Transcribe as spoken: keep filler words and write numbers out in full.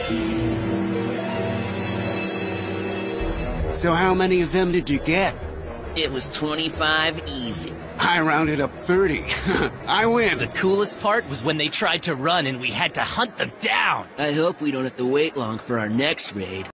So how many of them did you get? It was twenty-five easy. I rounded up thirty. I win. The coolest part was when they tried to run and we had to hunt them down. I hope we don't have to wait long for our next raid.